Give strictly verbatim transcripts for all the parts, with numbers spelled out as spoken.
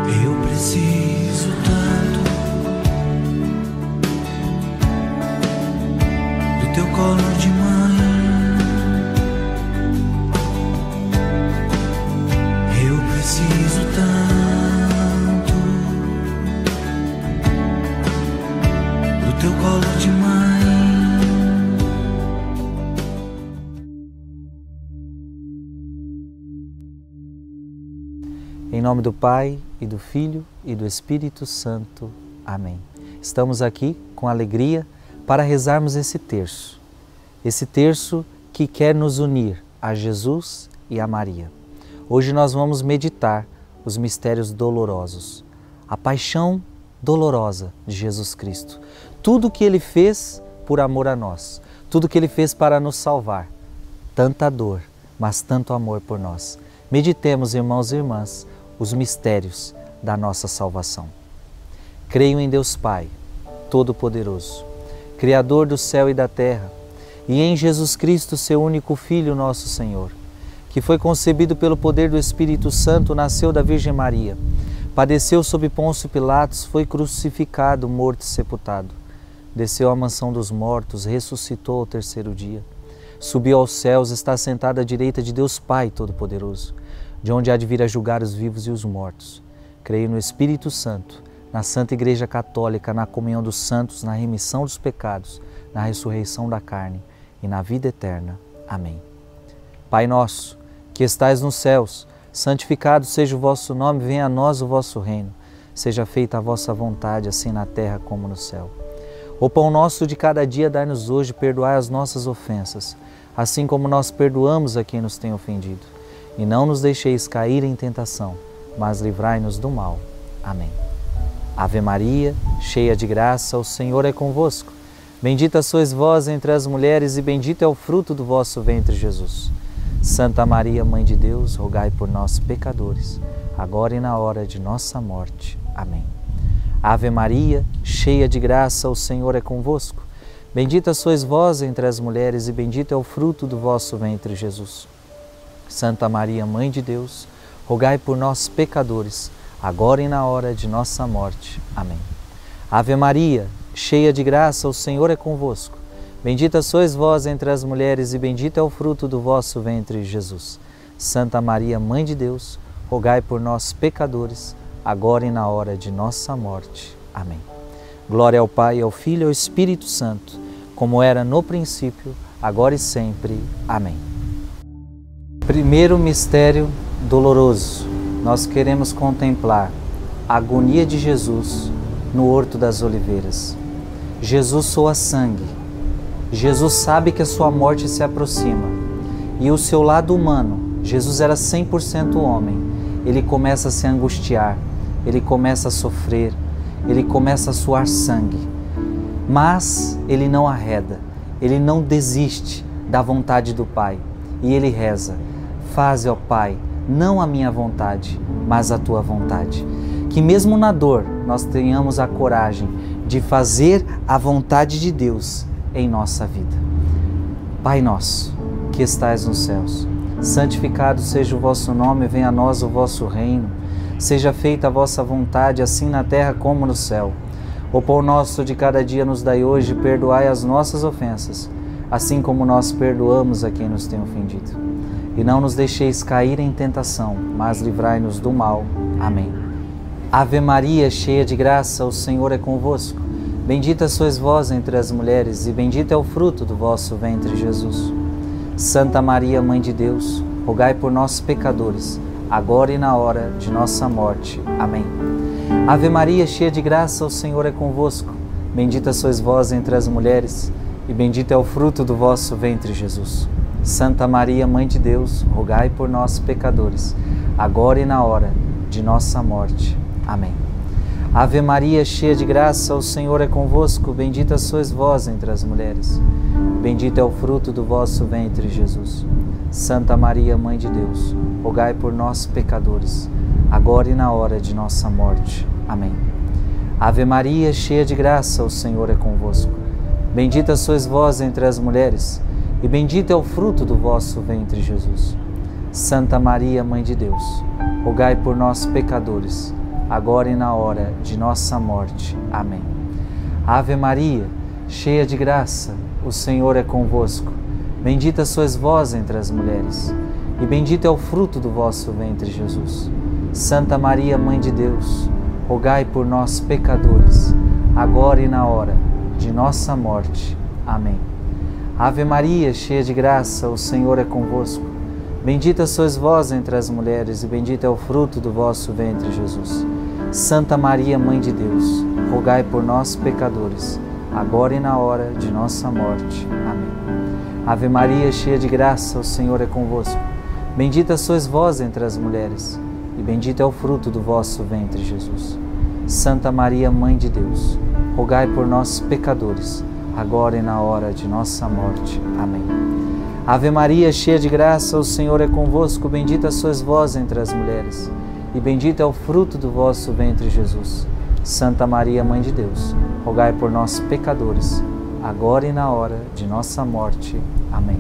Eu preciso tanto do teu colo de mãe. Eu preciso tanto do teu colo de mãe. Em nome do Pai, e do Filho, e do Espírito Santo. Amém. Estamos aqui com alegria para rezarmos esse terço. Esse terço que quer nos unir a Jesus e a Maria. Hoje nós vamos meditar os mistérios dolorosos. A paixão dolorosa de Jesus Cristo. Tudo o que Ele fez por amor a nós. Tudo o que Ele fez para nos salvar. Tanta dor, mas tanto amor por nós. Meditemos, irmãos e irmãs, os mistérios da nossa salvação. Creio em Deus Pai, Todo-Poderoso, Criador do céu e da terra, e em Jesus Cristo, seu único Filho, nosso Senhor, que foi concebido pelo poder do Espírito Santo, nasceu da Virgem Maria, padeceu sob Pôncio Pilatos, foi crucificado, morto e sepultado, desceu à mansão dos mortos, ressuscitou ao terceiro dia, subiu aos céus, está sentado à direita de Deus Pai Todo-Poderoso, de onde há de vir a julgar os vivos e os mortos. Creio no Espírito Santo, na Santa Igreja Católica, na comunhão dos santos, na remissão dos pecados, na ressurreição da carne e na vida eterna. Amém. Pai nosso, que estais nos céus, santificado seja o vosso nome, venha a nós o vosso reino. Seja feita a vossa vontade, assim na terra como no céu. O pão nosso de cada dia dai-nos hoje, perdoai as nossas ofensas, assim como nós perdoamos a quem nos tem ofendido. E não nos deixeis cair em tentação, mas livrai-nos do mal. Amém. Ave Maria, cheia de graça, o Senhor é convosco. Bendita sois vós entre as mulheres e bendito é o fruto do vosso ventre, Jesus. Santa Maria, Mãe de Deus, rogai por nós, pecadores, agora e na hora de nossa morte. Amém. Ave Maria, cheia de graça, o Senhor é convosco. Bendita sois vós entre as mulheres e bendito é o fruto do vosso ventre, Jesus. Santa Maria, Mãe de Deus, rogai por nós, pecadores, agora e na hora de nossa morte. Amém. Ave Maria, cheia de graça, o Senhor é convosco. Bendita sois vós entre as mulheres e bendito é o fruto do vosso ventre, Jesus. Santa Maria, Mãe de Deus, rogai por nós, pecadores, agora e na hora de nossa morte. Amém. Glória ao Pai, ao Filho e ao Espírito Santo, como era no princípio, agora e sempre. Amém. Primeiro mistério doloroso. Nós queremos contemplar a agonia de Jesus no Horto das Oliveiras. Jesus soa sangue. Jesus sabe que a sua morte se aproxima. E o seu lado humano, Jesus era cem por cento homem, ele começa a se angustiar, ele começa a sofrer, ele começa a suar sangue. Mas ele não arreda, ele não desiste da vontade do Pai. E ele reza: faze, ó Pai, não a minha vontade, mas a tua vontade. Que mesmo na dor nós tenhamos a coragem de fazer a vontade de Deus em nossa vida. Pai nosso, que estais nos céus, santificado seja o vosso nome, venha a nós o vosso reino. Seja feita a vossa vontade, assim na terra como no céu. O pão nosso de cada dia nos dai hoje, perdoai as nossas ofensas, assim como nós perdoamos a quem nos tem ofendido. E não nos deixeis cair em tentação, mas livrai-nos do mal. Amém. Ave Maria, cheia de graça, o Senhor é convosco. Bendita sois vós entre as mulheres, e bendito é o fruto do vosso ventre, Jesus. Santa Maria, Mãe de Deus, rogai por nós, pecadores, agora e na hora de nossa morte. Amém. Ave Maria, cheia de graça, o Senhor é convosco. Bendita sois vós entre as mulheres, e bendito é o fruto do vosso ventre, Jesus. Santa Maria, Mãe de Deus, rogai por nós, pecadores, agora e na hora de nossa morte. Amém. Ave Maria, cheia de graça, o Senhor é convosco. Bendita sois vós entre as mulheres, bendito é o fruto do vosso ventre, Jesus. Santa Maria, Mãe de Deus, rogai por nós, pecadores, agora e na hora de nossa morte. Amém. Ave Maria, cheia de graça, o Senhor é convosco. Bendita sois vós entre as mulheres, e bendito é o fruto do vosso ventre, Jesus. Santa Maria, Mãe de Deus, rogai por nós, pecadores, agora e na hora de nossa morte. Amém. Ave Maria, cheia de graça, o Senhor é convosco. Bendita sois vós entre as mulheres, e bendito é o fruto do vosso ventre, Jesus. Santa Maria, Mãe de Deus, rogai por nós, pecadores, agora e na hora de nossa morte. Amém. Ave Maria, cheia de graça, o Senhor é convosco. Bendita sois vós entre as mulheres, e bendito é o fruto do vosso ventre, Jesus. Santa Maria, Mãe de Deus, rogai por nós, pecadores, agora e na hora de nossa morte. Amém. Ave Maria, cheia de graça, o Senhor é convosco. Bendita sois vós entre as mulheres, e bendito é o fruto do vosso ventre, Jesus. Santa Maria, Mãe de Deus, rogai por nós, pecadores, agora e na hora de nossa morte. Amém. Ave Maria, cheia de graça, o Senhor é convosco. Bendita sois vós entre as mulheres, e bendito é o fruto do vosso ventre, Jesus. Santa Maria, Mãe de Deus, rogai por nós, pecadores, agora e na hora de nossa morte. Amém.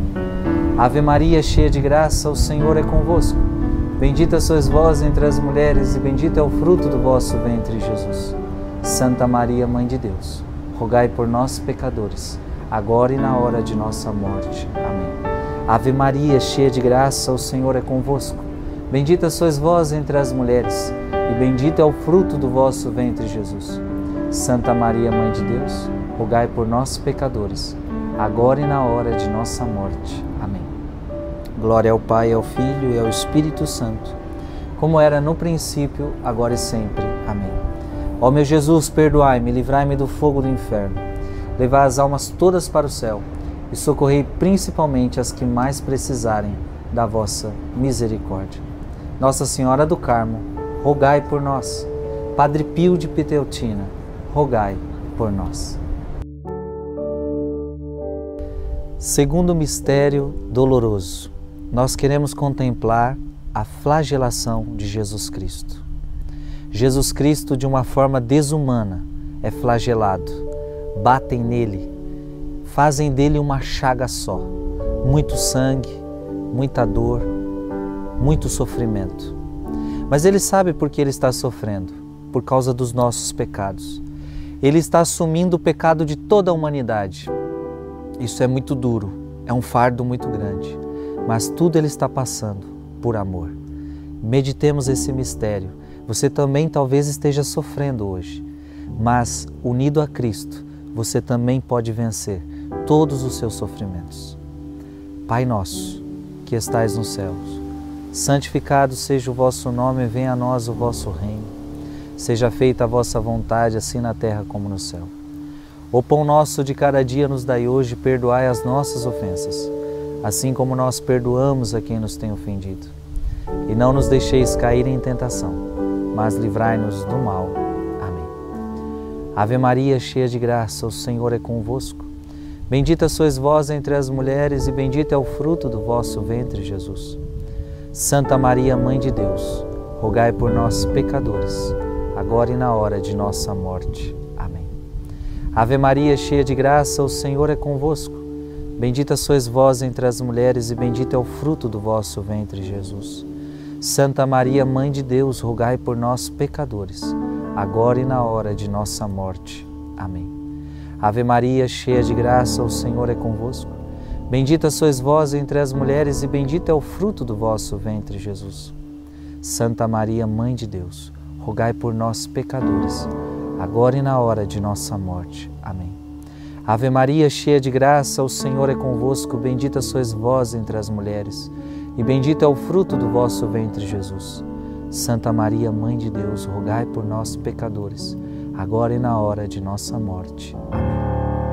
Ave Maria, cheia de graça, o Senhor é convosco. Bendita sois vós entre as mulheres, e bendito é o fruto do vosso ventre, Jesus. Santa Maria, Mãe de Deus, rogai por nós, pecadores, agora e na hora de nossa morte. Amém. Ave Maria, cheia de graça, o Senhor é convosco. Bendita sois vós entre as mulheres, e bendito é o fruto do vosso ventre, Jesus. Santa Maria, Mãe de Deus, rogai por nós, pecadores, agora e na hora de nossa morte. Amém. Glória ao Pai, ao Filho e ao Espírito Santo, como era no princípio, agora e sempre. Amém. Ó meu Jesus, perdoai-me, livrai-me do fogo do inferno, levai as almas todas para o céu e socorrei principalmente as que mais precisarem da vossa misericórdia. Nossa Senhora do Carmo, rogai por nós. Padre Pio de Piteltina, rogai por nós. Segundo mistério doloroso, nós queremos contemplar a flagelação de Jesus Cristo. Jesus Cristo, de uma forma desumana, é flagelado. Batem nele, fazem dele uma chaga só. Muito sangue, muita dor, muito sofrimento. Mas ele sabe por que ele está sofrendo, por causa dos nossos pecados. Ele está assumindo o pecado de toda a humanidade. Isso é muito duro, é um fardo muito grande, mas tudo ele está passando por amor. Meditemos esse mistério. Você também talvez esteja sofrendo hoje, mas unido a Cristo, você também pode vencer todos os seus sofrimentos. Pai nosso, que estais nos céus, santificado seja o vosso nome, venha a nós o vosso reino. Seja feita a vossa vontade, assim na terra como no céu. O pão nosso de cada dia nos dai hoje, perdoai as nossas ofensas, assim como nós perdoamos a quem nos tem ofendido. E não nos deixeis cair em tentação, mas livrai-nos do mal. Amém. Ave Maria, cheia de graça, o Senhor é convosco. Bendita sois vós entre as mulheres, e bendito é o fruto do vosso ventre, Jesus. Santa Maria, Mãe de Deus, rogai por nós, pecadores, agora e na hora de nossa morte. Amém. Ave Maria, cheia de graça, o Senhor é convosco. Bendita sois vós entre as mulheres, e bendito é o fruto do vosso ventre, Jesus. Santa Maria, Mãe de Deus, rogai por nós, pecadores, agora e na hora de nossa morte. Amém. Ave Maria, cheia de graça, o Senhor é convosco. Bendita sois vós entre as mulheres, e bendito é o fruto do vosso ventre, Jesus. Santa Maria, Mãe de Deus, rogai por nós, pecadores, agora e na hora de nossa morte. Amém. Ave Maria, cheia de graça, o Senhor é convosco. Bendita sois vós entre as mulheres, e bendito é o fruto do vosso ventre, Jesus. Santa Maria, Mãe de Deus, rogai por nós, pecadores, agora e na hora de nossa morte. Amém.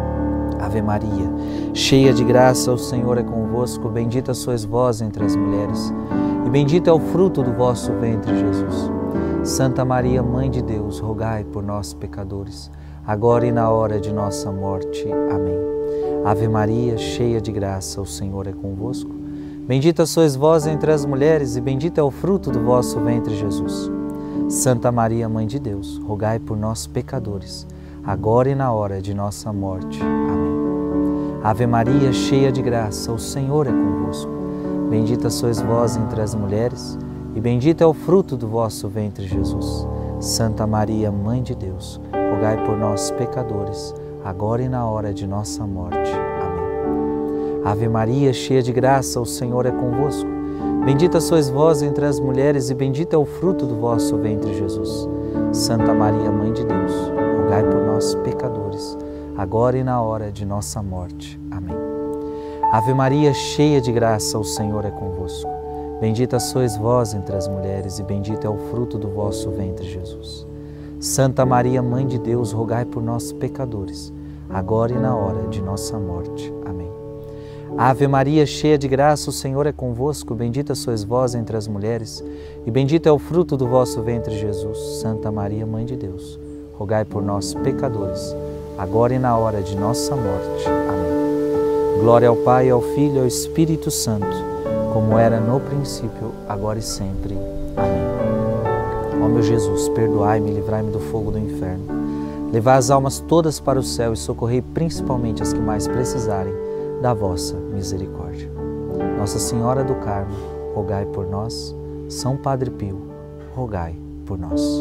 Ave Maria, cheia de graça, o Senhor é convosco. Bendita sois vós entre as mulheres, e bendito é o fruto do vosso ventre, Jesus. Santa Maria, Mãe de Deus, rogai por nós, pecadores, agora e na hora de nossa morte. Amém. Ave Maria, cheia de graça, o Senhor é convosco. Bendita sois vós entre as mulheres, e bendito é o fruto do vosso ventre, Jesus. Santa Maria, Mãe de Deus, rogai por nós, pecadores, agora e na hora de nossa morte. Amém. Ave Maria, cheia de graça, o Senhor é convosco. Bendita sois vós entre as mulheres, e bendito é o fruto do vosso ventre, Jesus. Santa Maria, Mãe de Deus, rogai por nós, pecadores, agora e na hora de nossa morte. Amém. Ave Maria, cheia de graça, o Senhor é convosco. Bendita sois vós entre as mulheres e bendito é o fruto do vosso ventre, Jesus. Santa Maria, Mãe de Deus, rogai por nós, pecadores, agora e na hora de nossa morte. Amém. Ave Maria, cheia de graça, o Senhor é convosco. Bendita sois vós entre as mulheres e bendito é o fruto do vosso ventre, Jesus. Santa Maria, Mãe de Deus, rogai por nós, pecadores, agora e na hora de nossa morte. Amém. Ave Maria, cheia de graça, o Senhor é convosco. Bendita sois vós entre as mulheres e bendito é o fruto do vosso ventre, Jesus. Santa Maria, Mãe de Deus, rogai por nós, pecadores, agora e na hora de nossa morte. Amém. Glória ao Pai, ao Filho e ao Espírito Santo, como era no princípio, agora e sempre. Amém. Ó meu Jesus, perdoai-me e livrai-me do fogo do inferno. Levai as almas todas para o céu e socorrei principalmente as que mais precisarem da vossa misericórdia. Nossa Senhora do Carmo, rogai por nós. São Padre Pio, rogai por nós.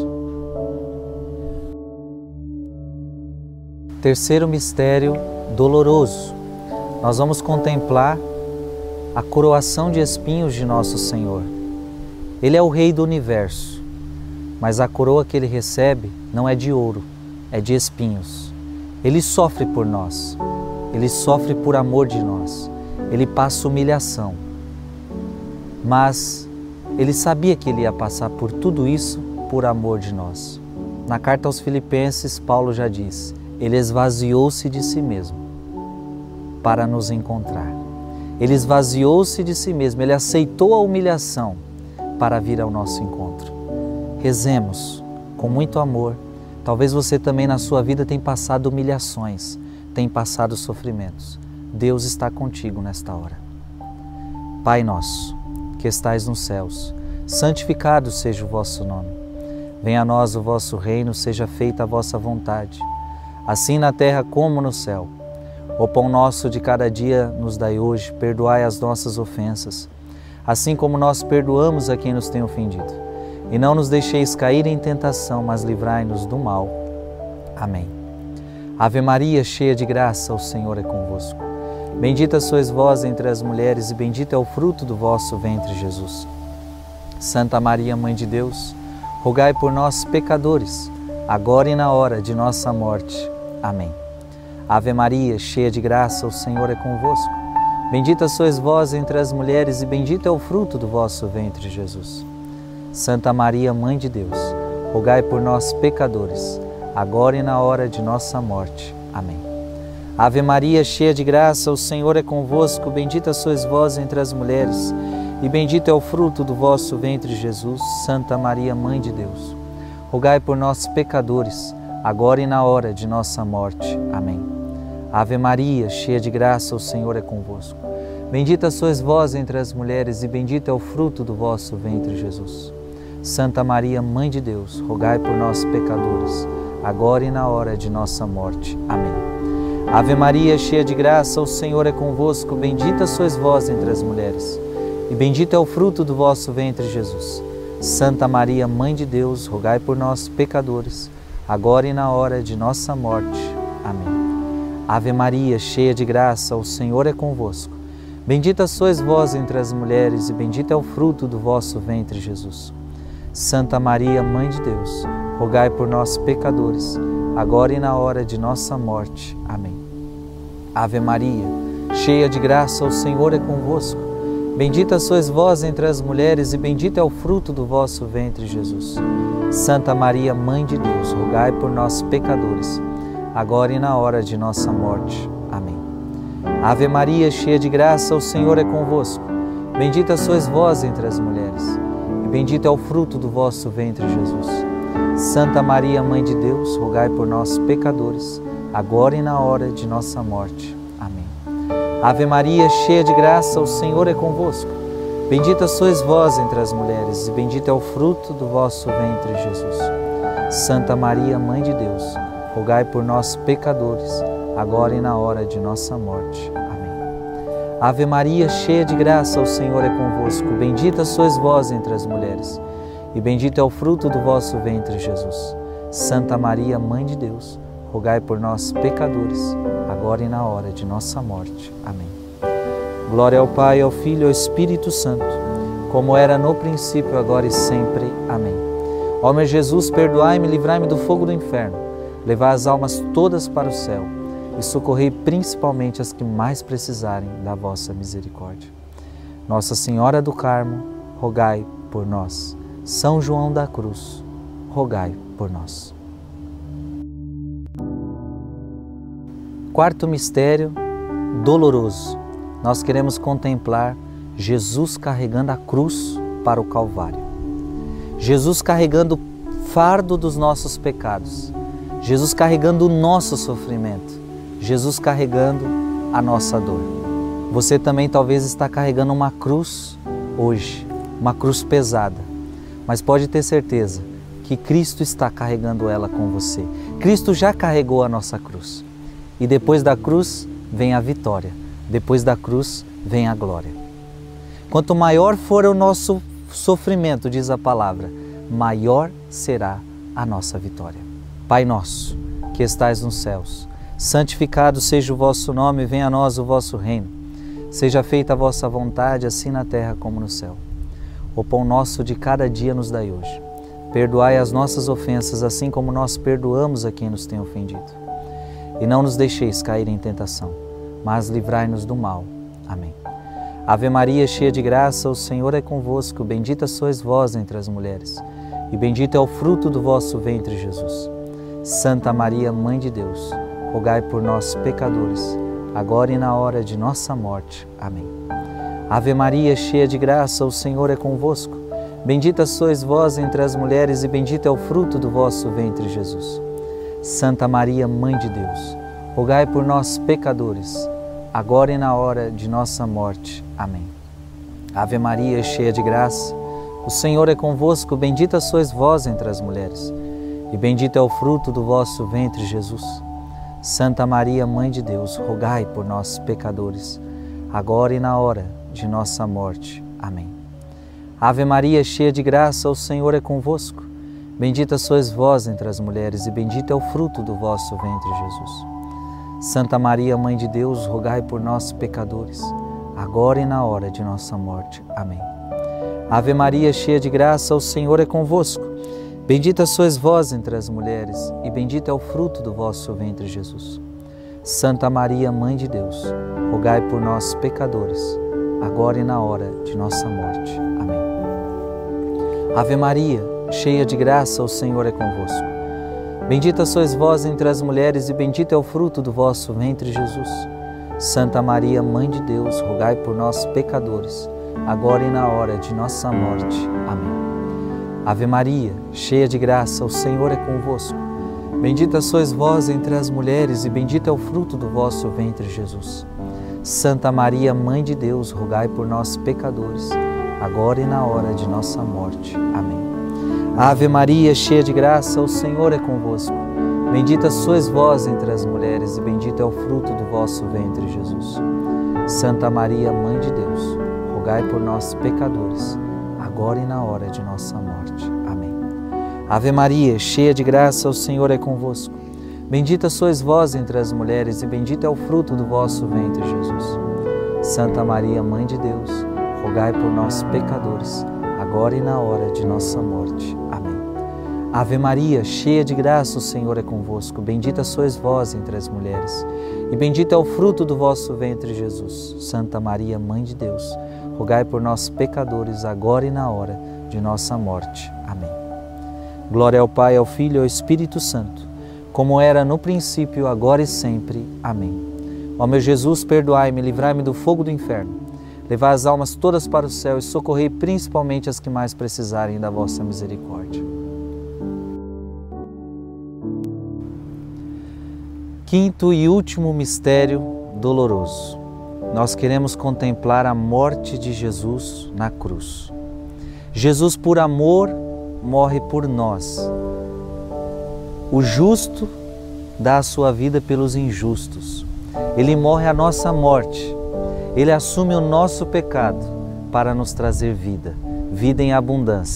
Terceiro mistério doloroso. Nós vamos contemplar a coroação de espinhos de nosso Senhor. Ele é o Rei do Universo, mas a coroa que Ele recebe não é de ouro, é de espinhos. Ele sofre por nós, Ele sofre por amor de nós, Ele passa humilhação. Mas Ele sabia que Ele ia passar por tudo isso por amor de nós. Na carta aos Filipenses, Paulo já diz, Ele esvaziou-se de si mesmo para nos encontrar. Ele esvaziou-se de si mesmo, Ele aceitou a humilhação para vir ao nosso encontro. Rezemos com muito amor. Talvez você também na sua vida tenha passado humilhações, tenha passado sofrimentos. Deus está contigo nesta hora. Pai nosso, que estais nos céus, santificado seja o vosso nome. Venha a nós o vosso reino, seja feita a vossa vontade, assim na terra como no céu. O pão nosso de cada dia nos dai hoje, perdoai as nossas ofensas, assim como nós perdoamos a quem nos tem ofendido. E não nos deixeis cair em tentação, mas livrai-nos do mal. Amém. Ave Maria, cheia de graça, o Senhor é convosco. Bendita sois vós entre as mulheres e bendito é o fruto do vosso ventre, Jesus. Santa Maria, Mãe de Deus, rogai por nós, pecadores, agora e na hora de nossa morte. Amém. Ave Maria, cheia de graça, o Senhor é convosco. Bendita sois vós entre as mulheres e bendito é o fruto do vosso ventre, Jesus. Santa Maria, Mãe de Deus, rogai por nós, pecadores, agora e na hora de nossa morte. Amém. Ave Maria, cheia de graça, o Senhor é convosco. Bendita sois vós entre as mulheres e bendito é o fruto do vosso ventre, Jesus. Santa Maria, Mãe de Deus, rogai por nós, pecadores, agora e na hora de nossa morte. Amém. Ave Maria, cheia de graça, o Senhor é convosco. Bendita sois vós entre as mulheres e bendito é o fruto do vosso ventre, Jesus. Santa Maria, Mãe de Deus, rogai por nós, pecadores, agora e na hora de nossa morte. Amém. Ave Maria, cheia de graça, o Senhor é convosco. Bendita sois vós entre as mulheres e bendito é o fruto do vosso ventre, Jesus. Santa Maria, Mãe de Deus, rogai por nós, pecadores, agora e na hora de nossa morte. Amém. Ave Maria, cheia de graça, o Senhor é convosco. Bendita sois vós entre as mulheres e bendito é o fruto do vosso ventre, Jesus. Santa Maria, Mãe de Deus, rogai por nós, pecadores, agora e na hora de nossa morte. Amém. Ave Maria, cheia de graça, o Senhor é convosco. Bendita sois vós entre as mulheres e bendito é o fruto do vosso ventre, Jesus. Santa Maria, Mãe de Deus, rogai por nós, pecadores, agora e na hora de nossa morte. Amém. Ave Maria, cheia de graça, o Senhor é convosco. Bendita sois vós entre as mulheres e bendito é o fruto do vosso ventre, Jesus. Santa Maria, Mãe de Deus, rogai por nós, pecadores, agora e na hora de nossa morte. Amém. Ave Maria, cheia de graça, o Senhor é convosco. Bendita sois vós entre as mulheres e bendito é o fruto do vosso ventre, Jesus. Santa Maria, Mãe de Deus, rogai por nós, pecadores, agora e na hora de nossa morte. Amém. Ave Maria, cheia de graça, o Senhor é convosco. Bendita sois vós entre as mulheres e bendito é o fruto do vosso ventre, Jesus. Santa Maria, Mãe de Deus, rogai por nós, pecadores, agora e na hora de nossa morte. Amém. Glória ao Pai, ao Filho e ao Espírito Santo, como era no princípio, agora e sempre. Amém. Ó meu Jesus, perdoai-me e livrai-me do fogo do inferno, levai as almas todas para o céu e socorrei principalmente as que mais precisarem da vossa misericórdia. Nossa Senhora do Carmo, rogai por nós. São João da Cruz, rogai por nós. Quarto mistério doloroso. Nós queremos contemplar Jesus carregando a cruz para o Calvário. Jesus carregando o fardo dos nossos pecados. Jesus carregando o nosso sofrimento. Jesus carregando a nossa dor. Você também talvez está carregando uma cruz hoje, uma cruz pesada. Mas pode ter certeza que Cristo está carregando ela com você. Cristo já carregou a nossa cruz. E depois da cruz vem a vitória. Depois da cruz vem a glória. Quanto maior for o nosso sofrimento, diz a palavra, maior será a nossa vitória. Pai nosso, que estais nos céus, santificado seja o vosso nome, venha a nós o vosso reino. Seja feita a vossa vontade, assim na terra como no céu. O pão nosso de cada dia nos dai hoje. Perdoai as nossas ofensas, assim como nós perdoamos a quem nos tem ofendido. E não nos deixeis cair em tentação, mas livrai-nos do mal. Amém. Ave Maria, cheia de graça, o Senhor é convosco. Bendita sois vós entre as mulheres, e bendito é o fruto do vosso ventre, Jesus. Santa Maria, Mãe de Deus, rogai por nós, pecadores, agora e na hora de nossa morte. Amém. Ave Maria, cheia de graça, o Senhor é convosco. Bendita sois vós entre as mulheres, e bendito é o fruto do vosso ventre, Jesus. Santa Maria, Mãe de Deus, rogai por nós, pecadores, agora e na hora de nossa morte. Amém. Ave Maria, cheia de graça, o Senhor é convosco. Bendita sois vós entre as mulheres, e bendito é o fruto do vosso ventre, Jesus. Santa Maria, Mãe de Deus, rogai por nós, pecadores, agora e na hora de nossa morte. Amém. Ave Maria, cheia de graça, o Senhor é convosco. Bendita sois vós entre as mulheres, e bendito é o fruto do vosso ventre, Jesus. Santa Maria, Mãe de Deus, rogai por nós, pecadores, agora e na hora de nossa morte. Amém. Ave Maria, cheia de graça, o Senhor é convosco. Bendita sois vós entre as mulheres, e bendito é o fruto do vosso ventre, Jesus. Santa Maria, Mãe de Deus, rogai por nós, pecadores, agora e na hora de nossa morte. Amém. Ave Maria, cheia de graça, o Senhor é convosco. Bendita sois vós entre as mulheres, e bendito é o fruto do vosso ventre, Jesus. Santa Maria, Mãe de Deus, rogai por nós, pecadores, agora e na hora de nossa morte. Amém. Ave Maria, cheia de graça, o Senhor é convosco. Bendita sois vós entre as mulheres, e bendito é o fruto do vosso ventre, Jesus. Santa Maria, Mãe de Deus, rogai por nós, pecadores, agora e na hora de nossa morte. Amém. Ave Maria, cheia de graça, o Senhor é convosco. Bendita sois vós entre as mulheres, e bendito é o fruto do vosso ventre, Jesus. Santa Maria, Mãe de Deus, rogai por nós, pecadores, agora e na hora de nossa morte. Amém. Ave Maria, cheia de graça, o Senhor é convosco. Bendita sois vós entre as mulheres, e bendito é o fruto do vosso ventre, Jesus. Santa Maria, Mãe de Deus, rogai por nós, pecadores, agora e na hora de nossa morte. Amém. Ave Maria, cheia de graça, o Senhor é convosco. Bendita sois vós entre as mulheres, e bendito é o fruto do vosso ventre, Jesus. Santa Maria, Mãe de Deus, rogai por nós, pecadores, agora e na hora de nossa morte. Amém. Glória ao Pai, ao Filho e ao Espírito Santo, como era no princípio, agora e sempre. Amém. Ó meu Jesus, perdoai-me, livrai-me do fogo do inferno, levai as almas todas para o céu e socorrei principalmente as que mais precisarem da vossa misericórdia. Quinto e último mistério doloroso. Nós queremos contemplar a morte de Jesus na cruz. Jesus, por amor, morre por nós. O justo dá a sua vida pelos injustos. Ele morre a nossa morte. Ele assume o nosso pecado para nos trazer vida, vida em abundância,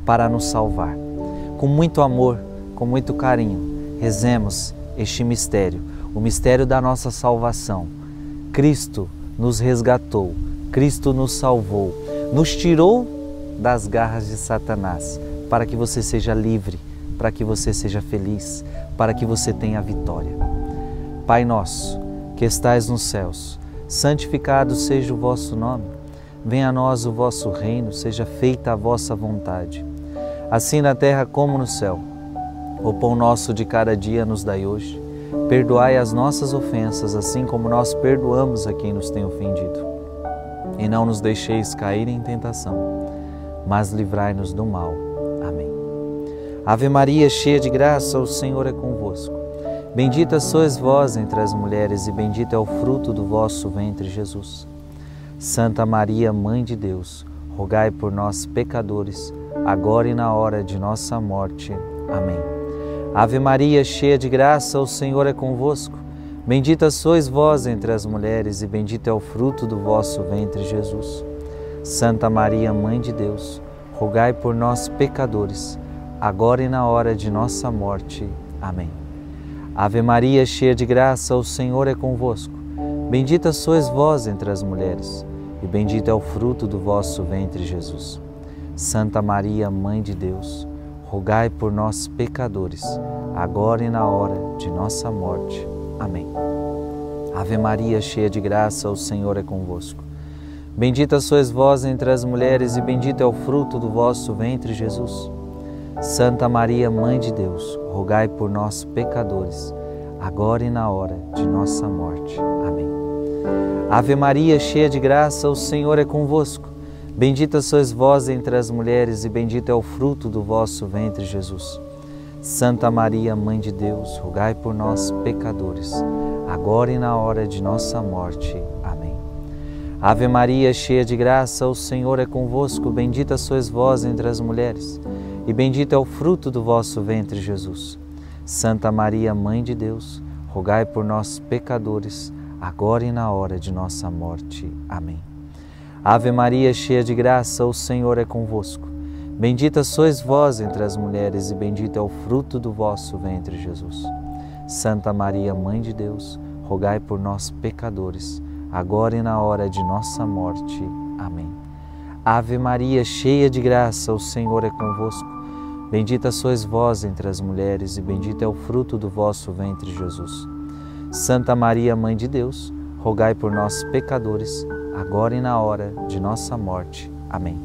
para nos salvar. Com muito amor, com muito carinho, rezemos este mistério, o mistério da nossa salvação. Cristo nos resgatou, Cristo nos salvou, nos tirou das garras de Satanás, para que você seja livre, para que você seja feliz, para que você tenha a vitória. Pai nosso, que estais nos céus, santificado seja o vosso nome. Venha a nós o vosso reino, seja feita a vossa vontade, assim na terra como no céu. O pão nosso de cada dia nos dai hoje. Perdoai as nossas ofensas, assim como nós perdoamos a quem nos tem ofendido. E não nos deixeis cair em tentação, mas livrai-nos do mal. Amém. Ave Maria, cheia de graça, o Senhor é convosco. Bendita sois vós entre as mulheres, e bendito é o fruto do vosso ventre, Jesus. Santa Maria, Mãe de Deus, rogai por nós, pecadores, agora e na hora de nossa morte. Amém. Ave Maria, cheia de graça, o Senhor é convosco. Bendita sois vós entre as mulheres, e bendito é o fruto do vosso ventre, Jesus. Santa Maria, Mãe de Deus, rogai por nós, pecadores, agora e na hora de nossa morte. Amém. Ave Maria, cheia de graça, o Senhor é convosco. Bendita sois vós entre as mulheres, e bendito é o fruto do vosso ventre, Jesus. Santa Maria, Mãe de Deus, rogai por nós, pecadores, agora e na hora de nossa morte. Amém. Ave Maria, cheia de graça, o Senhor é convosco. Bendita sois vós entre as mulheres, e bendito é o fruto do vosso ventre, Jesus. Santa Maria, Mãe de Deus, rogai por nós, pecadores, agora e na hora de nossa morte. Amém. Ave Maria, cheia de graça, o Senhor é convosco. Bendita sois vós entre as mulheres, e bendito é o fruto do vosso ventre, Jesus. Santa Maria, Mãe de Deus, rogai por nós, pecadores, agora e na hora de nossa morte. Amém. Ave Maria, cheia de graça, o Senhor é convosco. Bendita sois vós entre as mulheres, e bendito é o fruto do vosso ventre, Jesus. Santa Maria, Mãe de Deus, rogai por nós, pecadores, agora e na hora de nossa morte. Amém. Ave Maria, cheia de graça, o Senhor é convosco. Bendita sois vós entre as mulheres, e bendito é o fruto do vosso ventre, Jesus. Santa Maria, Mãe de Deus, rogai por nós, pecadores, agora e na hora de nossa morte. Amém. Ave Maria, cheia de graça, o Senhor é convosco. Bendita sois vós entre as mulheres, e bendito é o fruto do vosso ventre, Jesus. Santa Maria, Mãe de Deus, rogai por nós, pecadores, agora e na hora de nossa morte. Amém.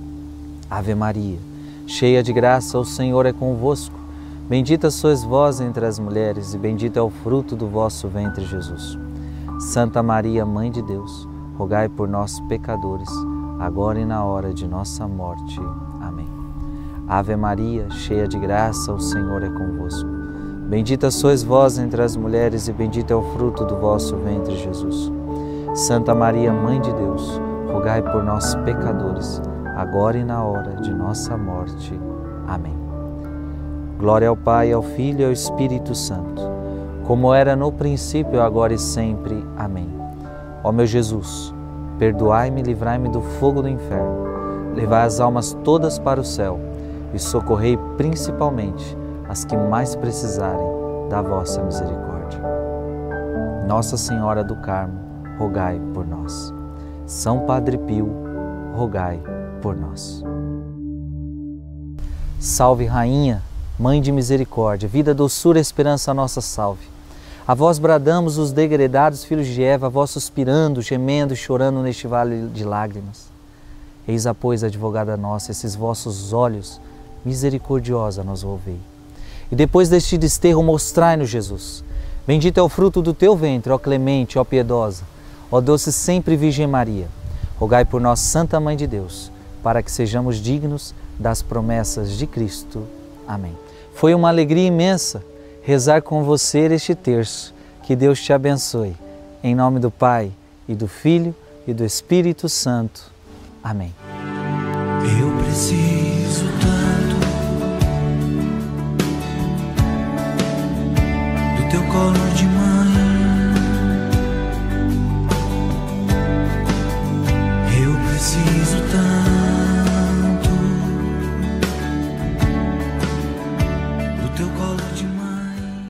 Ave Maria, cheia de graça, o Senhor é convosco. Bendita sois vós entre as mulheres, e bendito é o fruto do vosso ventre, Jesus. Santa Maria, Mãe de Deus, rogai por nós, pecadores, agora e na hora de nossa morte. Amém. Ave Maria, cheia de graça, o Senhor é convosco. Bendita sois vós entre as mulheres, e bendito é o fruto do vosso ventre, Jesus. Santa Maria, Mãe de Deus, rogai por nós, pecadores, agora e na hora de nossa morte. Amém. Glória ao Pai, ao Filho e ao Espírito Santo, como era no princípio, agora e sempre. Amém. Ó meu Jesus, perdoai-me e livrai-me do fogo do inferno, levai as almas todas para o céu e socorrei principalmente as que mais precisarem da vossa misericórdia. Nossa Senhora do Carmo, rogai por nós. São Padre Pio, rogai por nós. Salve Rainha, Mãe de misericórdia, vida, doçura, esperança, nossa salve. A vós bradamos os degredados filhos de Eva, a vós suspirando, gemendo e chorando neste vale de lágrimas. Eis, pois, advogada nossa, esses vossos olhos, misericordiosa, nos volvei. E depois deste desterro mostrai-nos Jesus. Bendito é o fruto do teu ventre, ó clemente, ó piedosa, ó doce sempre Virgem Maria. Rogai por nós, Santa Mãe de Deus, para que sejamos dignos das promessas de Cristo. Amém. Foi uma alegria imensa rezar com você este terço. Que Deus te abençoe. Em nome do Pai, e do Filho, e do Espírito Santo. Amém. Eu preciso tanto do teu colo de mãe. Eu preciso tanto teu colo